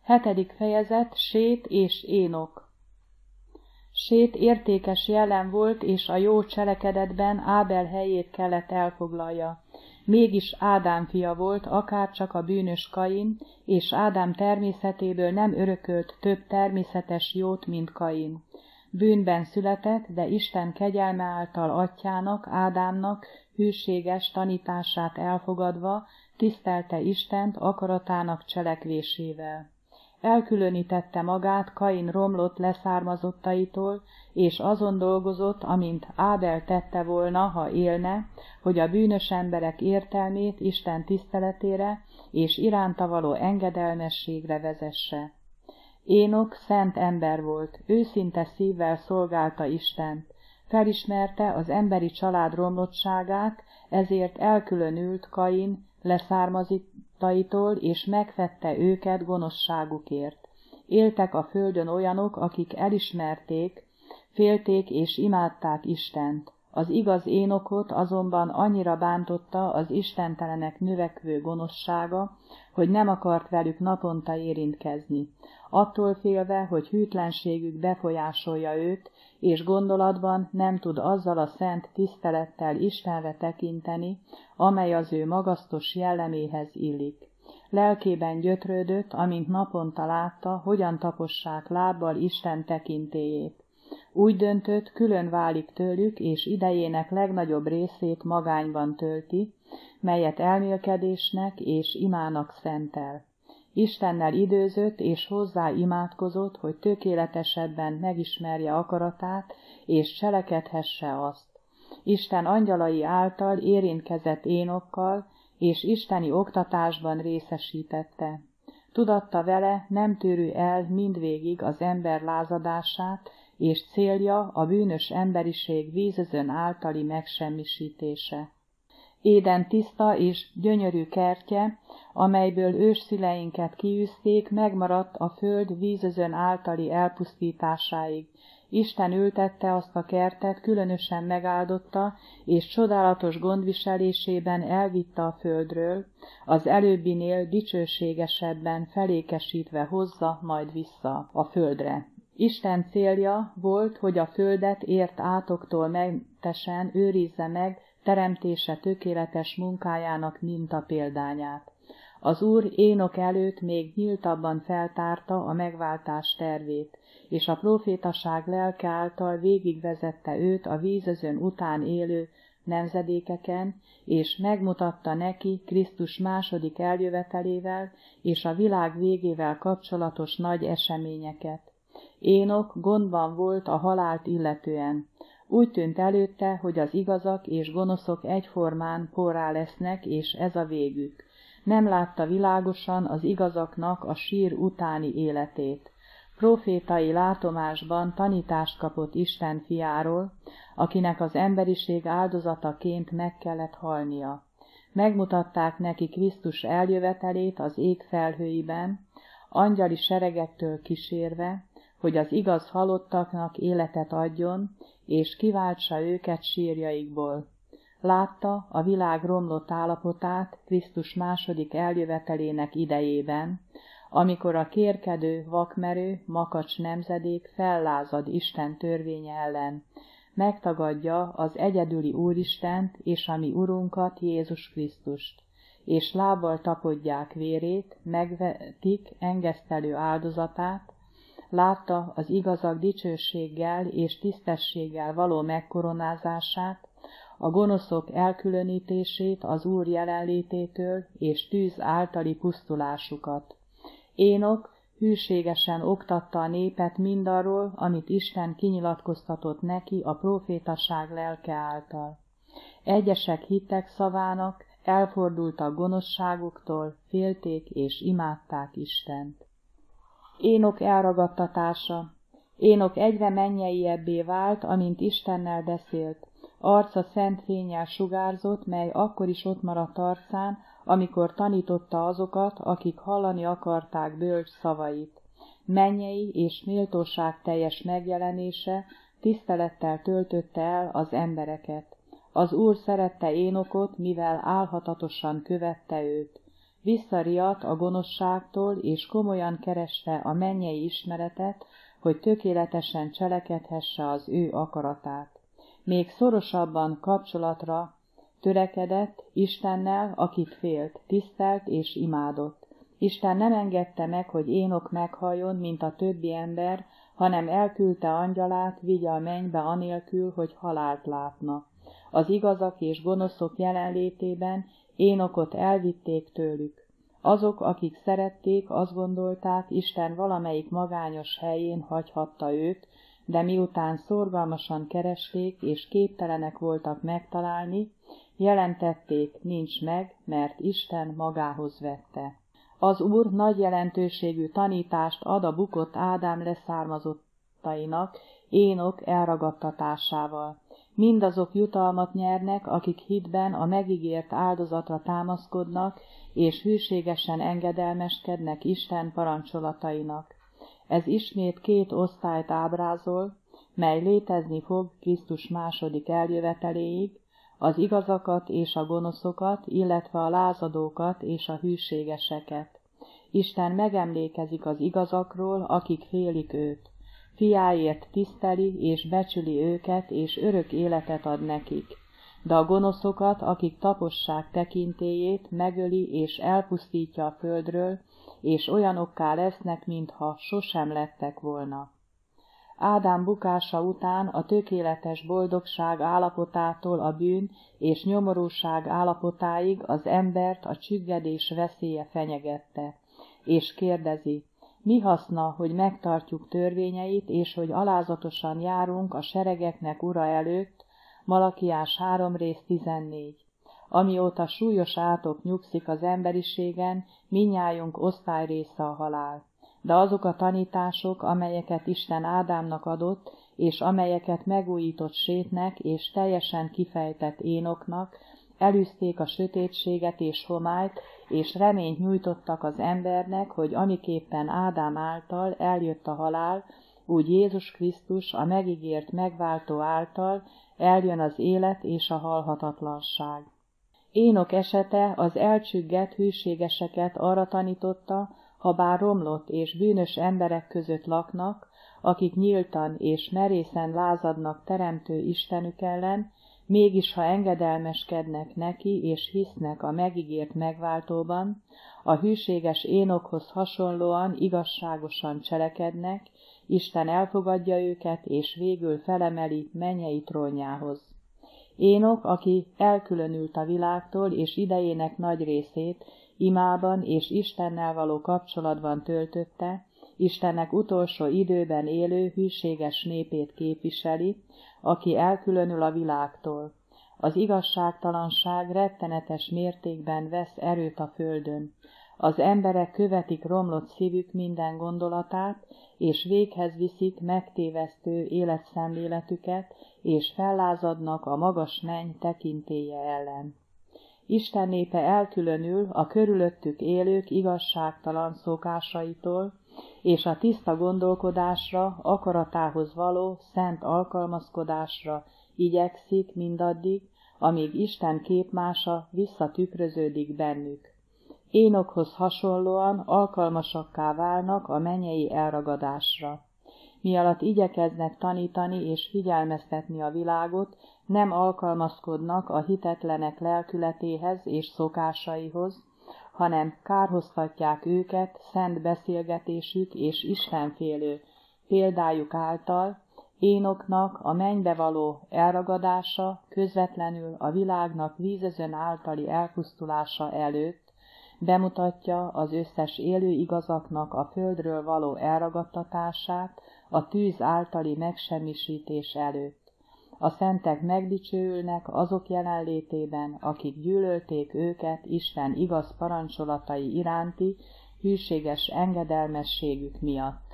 7. fejezet, Sét és Énok. Sét értékes jellem volt, és a jó cselekedetben Ábel helyét kellett elfoglalja. Mégis Ádám fia volt, akárcsak a bűnös Kain, és Ádám természetéből nem örökölt több természetes jót, mint Kain. Bűnben született, de Isten kegyelme által atyjának, Ádámnak hűséges tanítását elfogadva tisztelte Istent akaratának cselekvésével. Elkülönítette magát Kain romlott leszármazottaitól, és azon dolgozott, amint Ábel tette volna, ha élne, hogy a bűnös emberek értelmét Isten tiszteletére és iránta való engedelmességre vezesse. Énok szent ember volt, őszinte szívvel szolgálta Istent, felismerte az emberi család romlottságát, ezért elkülönült Kain leszármazottaitól, és megfedte őket gonoszságukért. Éltek a földön olyanok, akik elismerték, félték és imádták Istent. Az igaz Énokot azonban annyira bántotta az istentelenek növekvő gonoszsága, hogy nem akart velük naponta érintkezni, attól félve, hogy hűtlenségük befolyásolja őt, és gondolatban nem tud azzal a szent tisztelettel Istenre tekinteni, amely az ő magasztos jelleméhez illik. Lelkében gyötrődött, amint naponta látta, hogyan tapossák lábbal Isten tekintélyét. Úgy döntött, külön válik tőlük, és idejének legnagyobb részét magányban tölti, melyet elmélkedésnek és imának szentel. Istennel időzött, és hozzá imádkozott, hogy tökéletesebben megismerje akaratát, és cselekedhesse azt. Isten angyalai által érintkezett Énokkal, és isteni oktatásban részesítette. Tudatta vele, nem tűrő el mindvégig az ember lázadását, és célja a bűnös emberiség vízözön általi megsemmisítése. Éden tiszta és gyönyörű kertje, amelyből ősszüleinket kiűzték, megmaradt a föld vízözön általi elpusztításáig. Isten ültette azt a kertet, különösen megáldotta, és csodálatos gondviselésében elvitte a földről, az előbbinél dicsőségesebben felékesítve hozza majd vissza a földre. Isten célja volt, hogy a földet ért átoktól mentesen őrizze meg teremtése tökéletes munkájának mintapéldányát. Az Úr Énok előtt még nyíltabban feltárta a megváltás tervét, és a prófétaság lelke által végigvezette őt a vízözön után élő nemzedékeken, és megmutatta neki Krisztus második eljövetelével és a világ végével kapcsolatos nagy eseményeket. Énok gondban volt a halált illetően. Úgy tűnt előtte, hogy az igazak és gonoszok egyformán porrá lesznek, és ez a végük. Nem látta világosan az igazaknak a sír utáni életét. Profétai látomásban tanítást kapott Isten fiáról, akinek az emberiség áldozataként meg kellett halnia. Megmutatták neki Krisztus eljövetelét az ég felhőiben, angyali seregektől kísérve, hogy az igaz halottaknak életet adjon, és kiváltsa őket sírjaikból. Látta a világ romlott állapotát Krisztus második eljövetelének idejében, amikor a kérkedő, vakmerő, makacs nemzedék fellázad Isten törvénye ellen, megtagadja az egyedüli Úristent és a mi Urunkat, Jézus Krisztust, és lábbal tapodják vérét, megvetik engesztelő áldozatát. Látta az igazak dicsőséggel és tisztességgel való megkoronázását, a gonoszok elkülönítését az Úr jelenlététől és tűz általi pusztulásukat. Énok hűségesen oktatta a népet mindarról, amit Isten kinyilatkoztatott neki a prófétaság lelke által. Egyesek hittek szavának, elfordultak gonoszságuktól, félték és imádták Istent. Énok elragadtatása. Énok egyre mennyeiebbé vált, amint Istennel beszélt. Arca szent fénnyel sugárzott, mely akkor is ott maradt arcán, amikor tanította azokat, akik hallani akarták bölcs szavait. Mennyei és méltóság teljes megjelenése tisztelettel töltötte el az embereket. Az Úr szerette Énokot, mivel álhatatosan követte őt. Visszariadt a gonoszságtól, és komolyan kereste a mennyei ismeretet, hogy tökéletesen cselekedhesse az ő akaratát. Még szorosabban kapcsolatra törekedett Istennel, akit félt, tisztelt és imádott. Isten nem engedte meg, hogy Énok meghalljon, mint a többi ember, hanem elküldte angyalát, vigye a mennybe anélkül, hogy halált látna. Az igazak és gonoszok jelenlétében Énokot elvitték tőlük. Azok, akik szerették, azt gondolták, Isten valamelyik magányos helyén hagyhatta őt, de miután szorgalmasan keresték és képtelenek voltak megtalálni, jelentették, nincs meg, mert Isten magához vette. Az Úr nagy jelentőségű tanítást ad a bukott Ádám leszármazottainak Énok elragadtatásával. Mindazok jutalmat nyernek, akik hitben a megígért áldozatra támaszkodnak, és hűségesen engedelmeskednek Isten parancsolatainak. Ez ismét két osztályt ábrázol, mely létezni fog Krisztus második eljöveteléig, az igazakat és a gonoszokat, illetve a lázadókat és a hűségeseket. Isten megemlékezik az igazakról, akik félik őt. Fiáért tiszteli és becsüli őket, és örök életet ad nekik. De a gonoszokat, akik tapossák tekintélyét, megöli és elpusztítja a földről, és olyanokká lesznek, mintha sosem lettek volna. Ádám bukása után a tökéletes boldogság állapotától a bűn és nyomorúság állapotáig az embert a csüggedés veszélye fenyegette, és kérdezi, mi haszna, hogy megtartjuk törvényeit, és hogy alázatosan járunk a seregeknek ura előtt, Malakiás 3:14. Amióta súlyos átok nyugszik az emberiségen, mindnyájunk osztályrésze a halál. De azok a tanítások, amelyeket Isten Ádámnak adott, és amelyeket megújított Sétnek, és teljesen kifejtett Énoknak, elűzték a sötétséget és homályt, és reményt nyújtottak az embernek, hogy amiképpen Ádám által eljött a halál, úgy Jézus Krisztus a megígért megváltó által eljön az élet és a halhatatlanság. Énok esete az elcsüggett hűségeseket arra tanította, habár romlott és bűnös emberek között laknak, akik nyíltan és merészen lázadnak teremtő Istenük ellen, mégis ha engedelmeskednek neki és hisznek a megígért megváltóban, a hűséges Énokhoz hasonlóan igazságosan cselekednek, Isten elfogadja őket és végül felemeli mennyei trónjához. Énok, aki elkülönült a világtól és idejének nagy részét imában és Istennel való kapcsolatban töltötte, Istennek utolsó időben élő hűséges népét képviseli, aki elkülönül a világtól. Az igazságtalanság rettenetes mértékben vesz erőt a földön. Az emberek követik romlott szívük minden gondolatát, és véghez viszik megtévesztő életszemléletüket, és fellázadnak a magas menny tekintélye ellen. Isten népe elkülönül a körülöttük élők igazságtalan szokásaitól, és a tiszta gondolkodásra, akaratához való szent alkalmazkodásra igyekszik mindaddig, amíg Isten képmása visszatükröződik bennük. Énokhoz hasonlóan alkalmasakká válnak a mennyei elragadásra. Mialatt igyekeznek tanítani és figyelmeztetni a világot, nem alkalmazkodnak a hitetlenek lelkületéhez és szokásaihoz, hanem kárhoztatják őket szent beszélgetésük és istenfélő példájuk által. Énoknak a mennybe való elragadása közvetlenül a világnak vízözön általi elpusztulása előtt bemutatja az összes élő igazaknak a földről való elragadtatását a tűz általi megsemmisítés előtt. A szentek megdicsőülnek azok jelenlétében, akik gyűlölték őket Isten igaz parancsolatai iránti hűséges engedelmességük miatt.